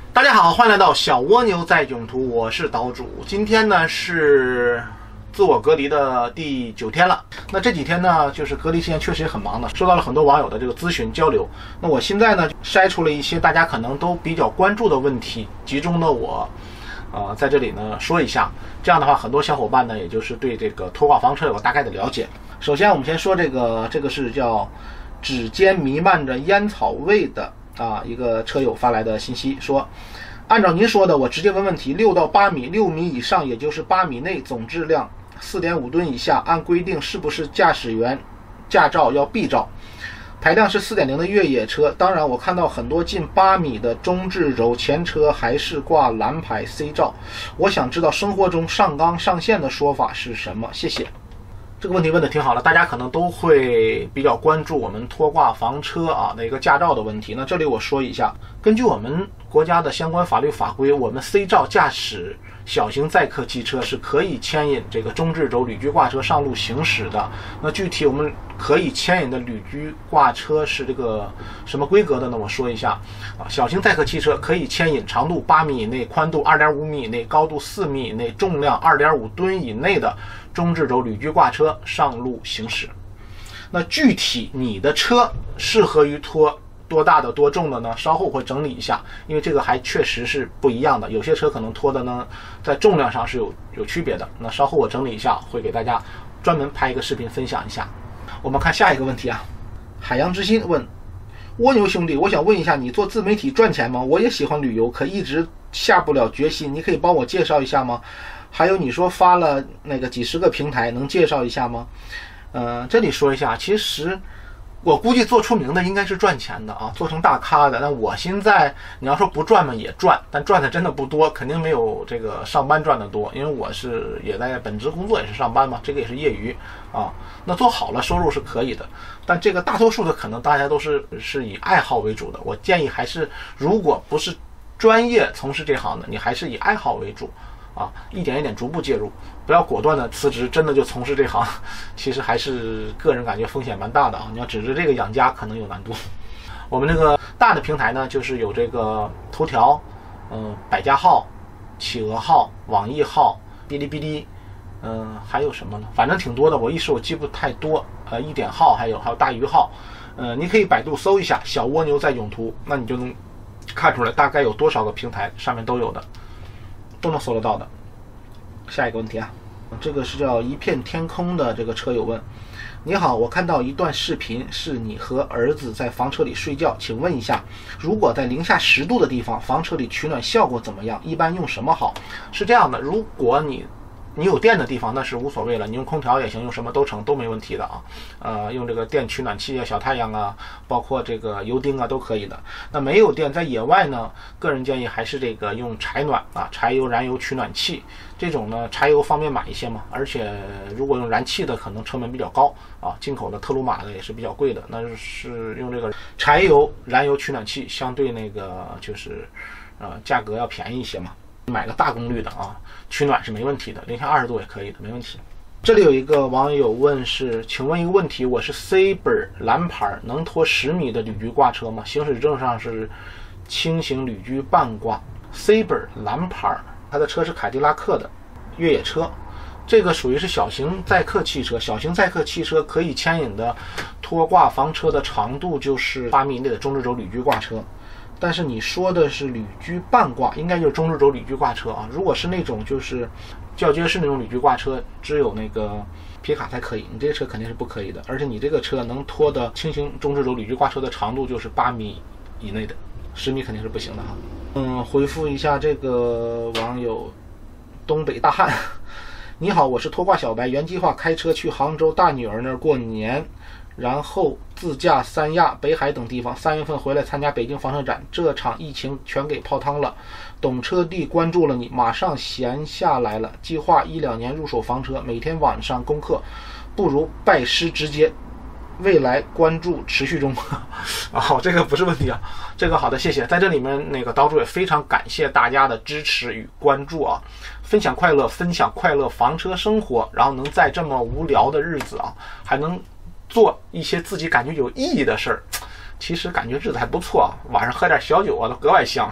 大家好，欢迎来到小蜗牛在囧途，我是岛主。今天呢是自我隔离的第9天了。那这几天呢，就是隔离期间确实也很忙的，收到了很多网友的这个咨询交流。那我现在呢筛出了一些大家可能都比较关注的问题，集中的我在这里呢说一下。这样的话，很多小伙伴呢也就是对这个拖挂房车有个大概的了解。首先我们先说这个是叫指尖弥漫着烟草味的一个车友发来的信息说，按照您说的，我直接问问题，6到8米，6米以上也就是8米内，总质量4.5吨以下，按规定是不是驾驶员驾照要 B 照？排量是4.0的越野车，当然我看到很多近8米的中置轴，前车还是挂蓝牌 C 照。我想知道生活中上纲上线的说法是什么？谢谢。这个问题问的挺好的，大家可能都会比较关注我们拖挂房车的一个驾照的问题。那这里我说一下，根据我们国家的相关法律法规，我们 C 照驾驶小型载客汽车是可以牵引这个中置轴旅居挂车上路行驶的。那具体我们可以牵引的旅居挂车是这个什么规格的呢？我说一下小型载客汽车可以牵引长度8米以内、宽度2.5米以内、高度4米以内、重量2.5吨以内的中置轴旅居挂车上路行驶。那具体你的车适合于拖多大的多重的呢？稍后会整理一下，因为这个还确实是不一样的，有些车可能拖的呢在重量上是有区别的。那稍后我整理一下，会给大家专门拍一个视频分享一下。我们看下一个问题海洋之心问，蜗牛兄弟，我想问一下，你做自媒体赚钱吗？我也喜欢旅游，可一直下不了决心，你可以帮我介绍一下吗？还有你说发了那个几十个平台，能介绍一下吗？这里说一下，其实我估计做出名的应该是赚钱的做成大咖的。那我现在你要说不赚嘛，也赚，但赚的真的不多，肯定没有这个上班赚的多，因为我是也在本职工作也是上班嘛，这个也是业余那做好了收入是可以的，但这个大多数的可能大家都是以爱好为主的。我建议还是如果不是专业从事这行的，你还是以爱好为主一点一点逐步介入，不要果断的辞职，真的就从事这行，其实还是个人感觉风险蛮大的你要指着这个养家可能有难度。我们这个大的平台呢，就是有这个头条、百家号、企鹅号、网易号、哔哩哔哩，还有什么呢？反正挺多的，我一时我记不太多。一点号还有大鱼号，你可以百度搜一下小蜗牛在囧途，那你就能看出来大概有多少个平台上面都有的，都能搜得到的。下一个问题这个是叫一片天空的这个车友问，你好，我看到一段视频是你和儿子在房车里睡觉，请问一下，如果在零下10度的地方，房车里取暖效果怎么样？一般用什么好？是这样的，如果你有电的地方那是无所谓了，你用空调也行，用什么都成，都没问题的用这个电取暖器小太阳包括这个油汀都可以的。那没有电，在野外呢，个人建议还是这个用柴暖柴油燃油取暖器，这种呢柴油方便买一些嘛，而且如果用燃气的可能成本比较高进口的特鲁马的也是比较贵的，那是用这个柴油燃油取暖器，相对那个就是价格要便宜一些嘛。买个大功率的取暖是没问题的，零下20度也可以的，没问题。这里有一个网友问是，请问一个问题，我是 Saber 蓝牌，能拖10米的旅居挂车吗？行驶证上是轻型旅居半挂。Saber 蓝牌，它的车是凯迪拉克的越野车，这个属于是小型载客汽车。小型载客汽车可以牵引的拖挂房车的长度就是8米以内的中置轴旅居挂车。但是你说的是旅居半挂，应该就是中置轴旅居挂车如果是那种就是较结实那种旅居挂车，只有那个皮卡才可以，你这个车肯定是不可以的。而且你这个车能拖的轻型中置轴旅居挂车的长度就是8米以内的，10米肯定是不行的回复一下这个网友东北大汉，你好，我是拖挂小白，原计划开车去杭州大女儿那儿过年，然后自驾三亚、北海等地方，3月份回来参加北京房车展，这场疫情全给泡汤了。懂车帝关注了你，马上闲下来了，计划1-2年入手房车，每天晚上功课，不如拜师直接，未来关注持续中。这个不是问题这个好的，谢谢。在这里面那个岛主也非常感谢大家的支持与关注分享快乐，分享快乐房车生活，然后能在这么无聊的日子还能做一些自己感觉有意义的事儿，其实感觉日子还不错晚上喝点小酒都格外香。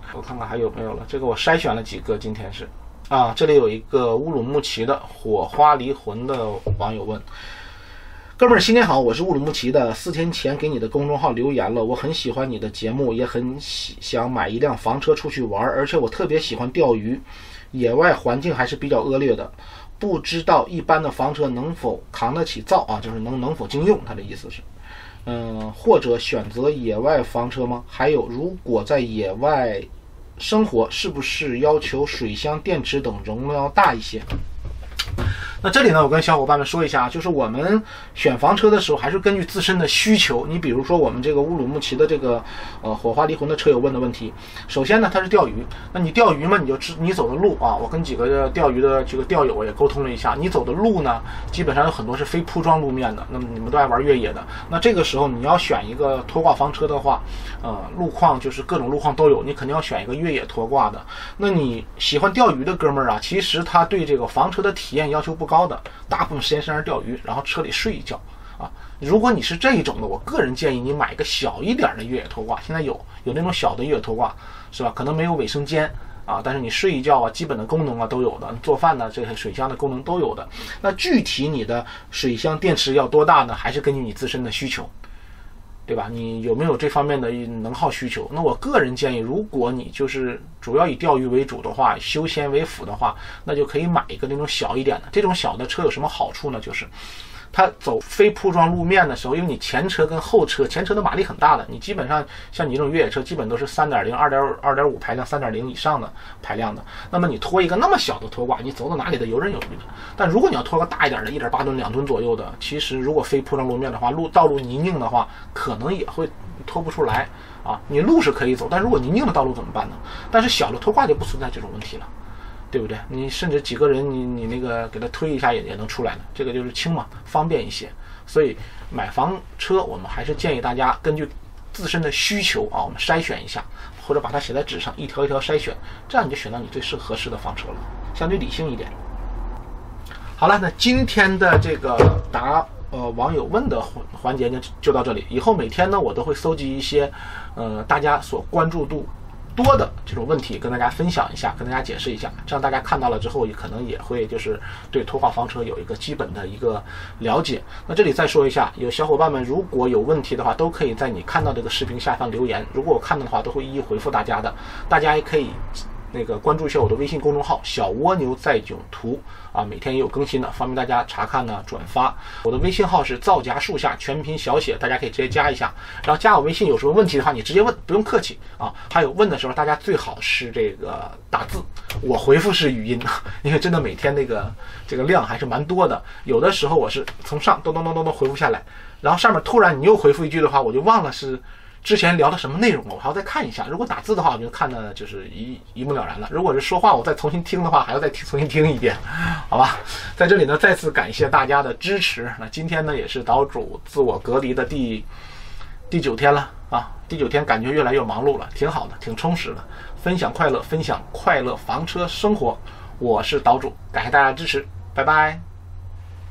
我看看还有没有了，这个我筛选了几个，今天是啊，这里有一个乌鲁木齐的火花离魂的网友问。哥们儿，新年好！我是乌鲁木齐的，4天前给你的公众号留言了，我很喜欢你的节目，也很想买一辆房车出去玩，而且我特别喜欢钓鱼，野外环境还是比较恶劣的，不知道一般的房车能否扛得起造啊？就是能否经用，他的意思是，或者选择野外房车吗？还有，如果在野外生活，是不是要求水箱、电池等容量大一些？那这里呢，我跟小伙伴们说一下，就是我们选房车的时候，还是根据自身的需求。你比如说我们这个乌鲁木齐的这个火花离魂的车友问的问题，首先呢，他是钓鱼，那你钓鱼嘛，你走的路啊，我跟几个钓鱼的这个钓友也沟通了一下，你走的路呢，基本上有很多是非铺装路面的，那么你们都爱玩越野的，那这个时候你要选一个拖挂房车的话，路况就是各种路况都有，你肯定要选一个越野拖挂的。那你喜欢钓鱼的哥们儿啊，其实他对这个房车的体验要求不高的，大部分时间是在那钓鱼，然后车里睡一觉啊。如果你是这一种的，我个人建议你买一个小一点的越野拖挂，现在有那种小的越野拖挂，是吧？可能没有卫生间啊，但是你睡一觉啊，基本的功能啊都有的，做饭呢，这些水箱的功能都有的。那具体你的水箱电池要多大呢？还是根据你自身的需求，对吧？你有没有这方面的能耗需求？那我个人建议，如果你就是主要以钓鱼为主的话，休闲为辅的话，那就可以买一个那种小一点的。这种小的车有什么好处呢？就是它走非铺装路面的时候，因为你前车跟后车，前车的马力很大的，你基本上像你这种越野车，基本都是 3.0、2.5排量、3.0以上的排量的。那么你拖一个那么小的拖挂，你走到哪里的游刃有余的。但如果你要拖个大一点的1.8吨、2吨左右的，其实如果非铺装路面的话，道路泥泞的话，可能也会拖不出来啊。你路是可以走，但如果泥泞的道路怎么办呢？但是小的拖挂就不存在这种问题了。对不对？你甚至几个人你那个给他推一下也能出来的，这个就是轻嘛，方便一些。所以买房车我们还是建议大家根据自身的需求啊，我们筛选一下，或者把它写在纸上，一条一条筛选，这样你就选到你最合适的房车了，相对理性一点。好了，那今天的这个网友问的环节就到这里。以后每天呢，我都会搜集一些大家所关注度多的这种问题跟大家分享一下，跟大家解释一下，这样大家看到了之后，也可能也会就是对拖挂房车有一个基本的一个了解。那这里再说一下，有小伙伴们如果有问题的话，都可以在你看到这个视频下方留言，如果我看到的话，都会一一回复大家的。大家也可以关注一下我的微信公众号小蜗牛在囧途啊，每天也有更新的，方便大家查看呢转发。我的微信号是造夹树下全拼小写，大家可以直接加一下。然后加我微信有什么问题的话，你直接问，不用客气啊。还有问的时候，大家最好是这个打字，我回复是语音，因为真的每天这个量还是蛮多的。有的时候我是从上咚回复下来，然后上面突然你又回复一句的话，我就忘了是之前聊的什么内容了，我还要再看一下。如果打字的话，我就看的就是一目了然了。如果是说话，我再重新听的话，还要再重新听一遍，好吧？在这里呢，再次感谢大家的支持。那今天呢，也是岛主自我隔离的第9天了啊！第9天感觉越来越忙碌了，挺好的，挺充实的。分享快乐房车生活，我是岛主，感谢大家支持，拜拜。